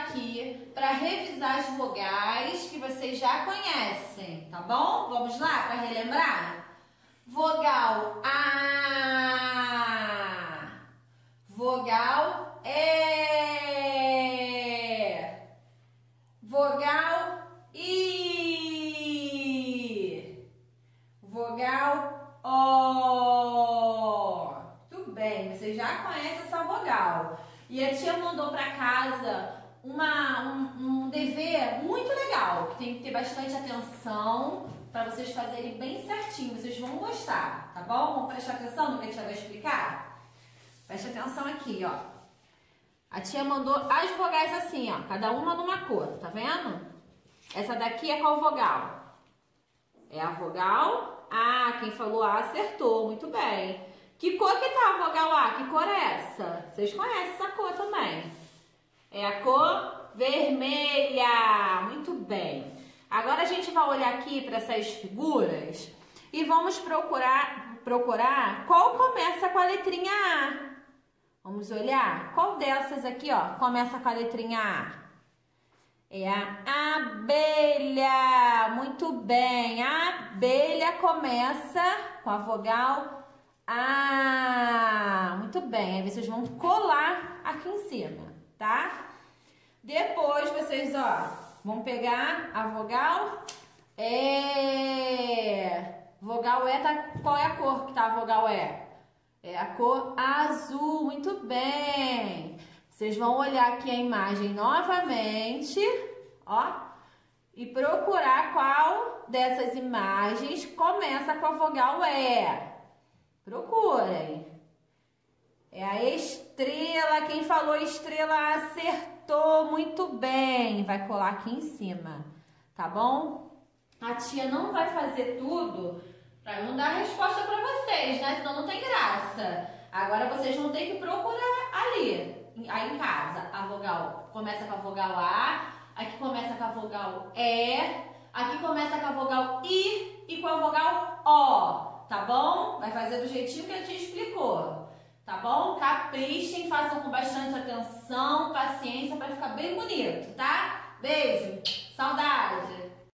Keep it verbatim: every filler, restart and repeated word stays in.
aqui para revisar as vogais que vocês já conhecem, tá bom? Vamos lá para relembrar? Vogal A, vogal E, vogal I, vogal O. Tudo bem, você já conhece essa vogal. E a tia mandou para casa uma, um, um dever muito legal, que tem que ter bastante atenção para vocês fazerem bem certinho. Vocês vão gostar, tá bom? Vamos prestar atenção no que a tia vai explicar? Preste atenção aqui, ó. A tia mandou as vogais assim, ó, cada uma numa cor, tá vendo? Essa daqui é qual vogal? É a vogal A. Quem falou A acertou, muito bem. Que cor que tá a vogal A? Que cor é essa? Vocês conhecem essa cor também. É a cor vermelha. Muito bem. Agora a gente vai olhar aqui para essas figuras e vamos procurar, procurar qual começa com a letrinha A. Vamos olhar qual dessas aqui, ó, começa com a letrinha A. É a abelha. Muito bem. A abelha começa com a vogal A. Muito bem. Aí vocês vão colar aqui em cima, tá? Depois vocês, ó, vão pegar a vogal E. Vogal E, tá, qual é a cor que tá a vogal E? É a cor azul. Muito bem. Vocês vão olhar aqui a imagem novamente, ó, e procurar qual dessas imagens começa com a vogal E. Procurem. É a estrela. Quem falou estrela acertou. Muito bem. Vai colar aqui em cima, tá bom? A tia não vai fazer tudo para não dar resposta para vocês, né? Senão não tem graça. Agora vocês vão ter que procurar ali, aí em casa. A vogal começa com a vogal A, aqui começa com a vogal E, aqui começa com a vogal I e com a vogal O. Tá bom? Vai fazer do jeitinho que a tia explicou. Tá bom? Caprichem, façam com bastante atenção, paciência para ficar bem bonito, tá? Beijo, saudade!